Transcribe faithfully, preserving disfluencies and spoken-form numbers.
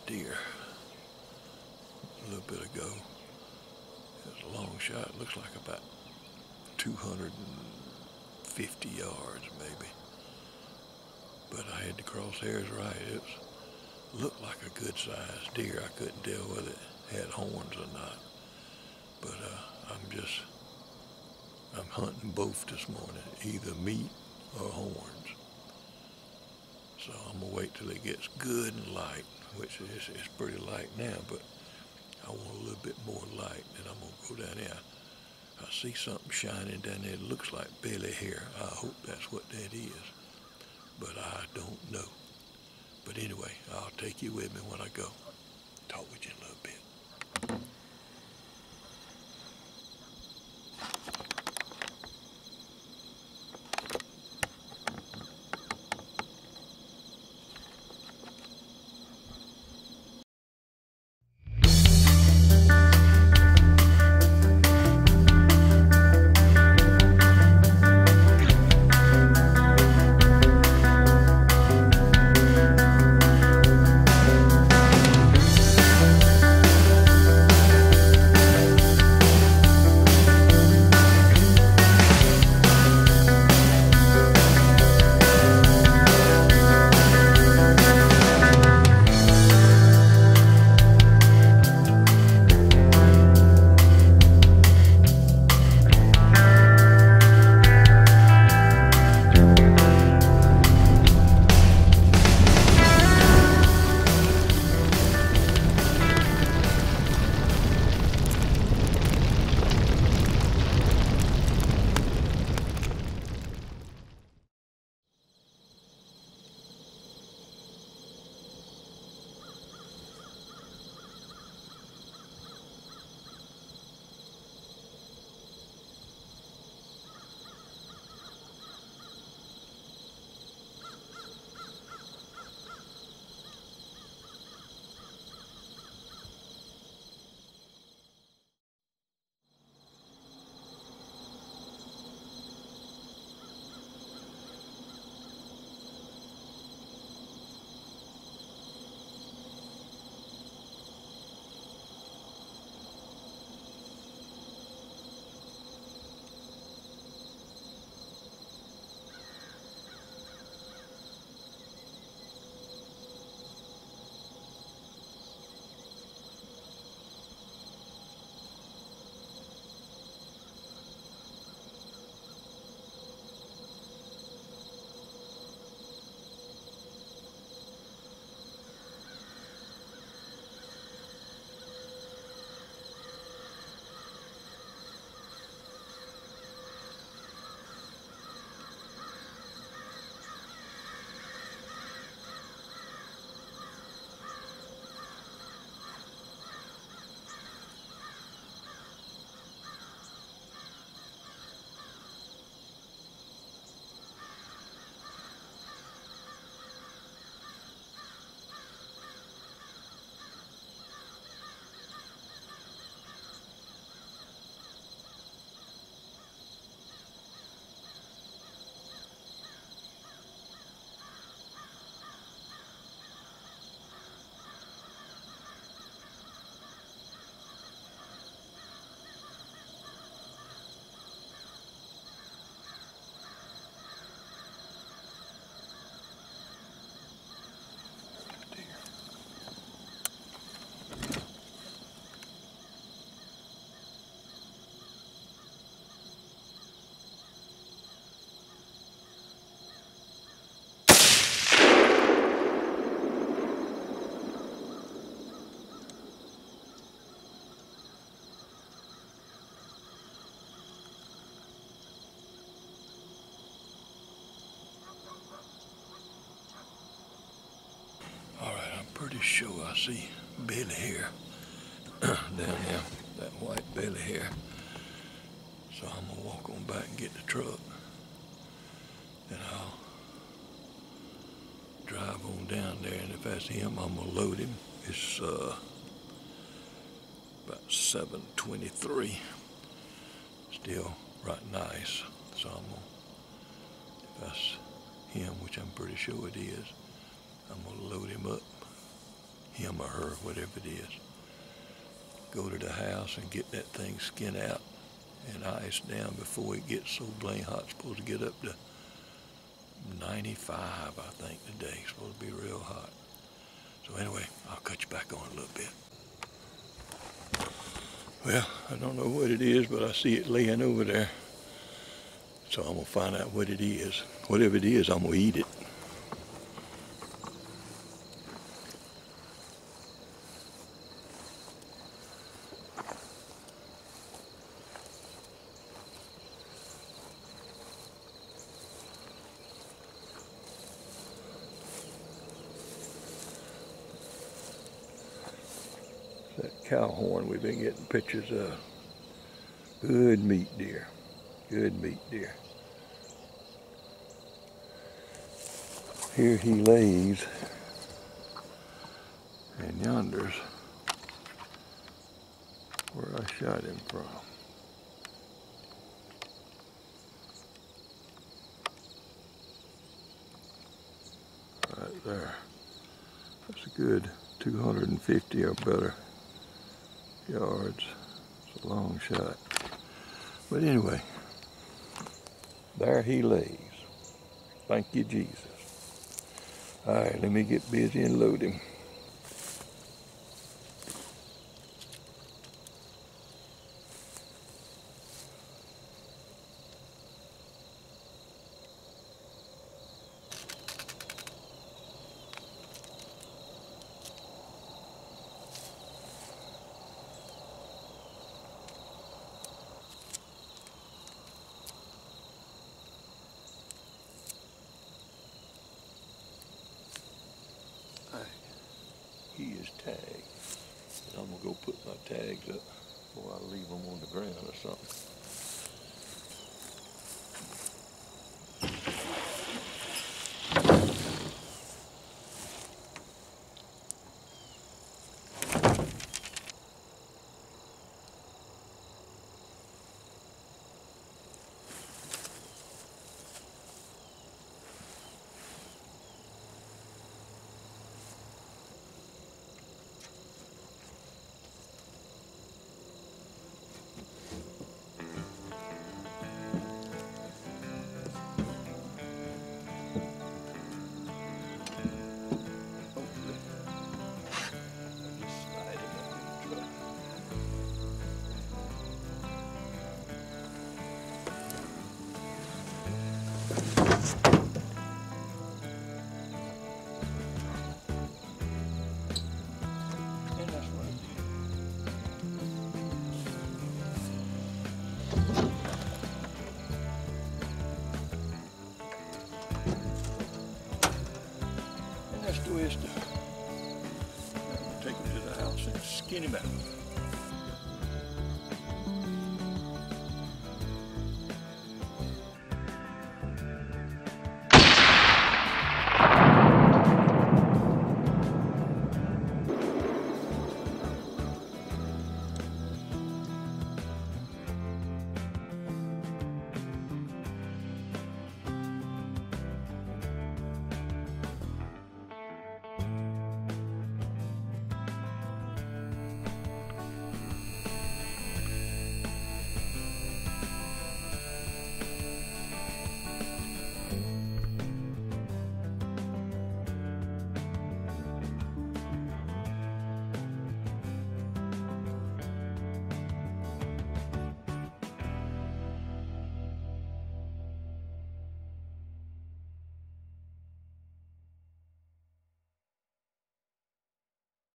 deer a little bit ago. It was a long shot. It looks like about two hundred fifty yards maybe. But I had the crosshairs right. It was, looked like a good sized deer. I couldn't tell whether it had horns or not. But uh, I'm just, I'm hunting both this morning, either meat or horns. So I'm gonna wait till it gets good and light, which is, is pretty light now, but I want a little bit more light, and I'm gonna go down there. I see something shining down there. It looks like belly hair. I hope that's what that is, but I don't know. But anyway, I'll take you with me when I go. Talk with you in a little bit. Pretty sure I see belly hair down there, that white belly hair. So I'm gonna walk on back and get the truck, and I'll drive on down there, and if that's him, I'm gonna load him. It's uh, about seven twenty-three, still right nice. So I'm gonna, if that's him, which I'm pretty sure it is, I'm gonna load him up, him him or her, whatever it is. Go to the house and get that thing skin out and ice down before it gets so blame hot. It's supposed to get up to ninety-five, I think, today. It's supposed to be real hot. So anyway, I'll cut you back on a little bit. Well, I don't know what it is, but I see it laying over there. So I'm gonna find out what it is. Whatever it is, I'm gonna eat it. That cow horn we've been getting pictures of. Good meat deer. Good meat deer. Here he lays, and yonder's where I shot him from. Right there. That's a good two hundred fifty or better yards. It's a long shot. But anyway, there he lays. Thank you, Jesus. All right, let me get busy and load him. He is tagged. And I'm gonna go put my tags up before I leave them on the ground or something. That's the way it's done. I'm gonna take him to the house and skin him out.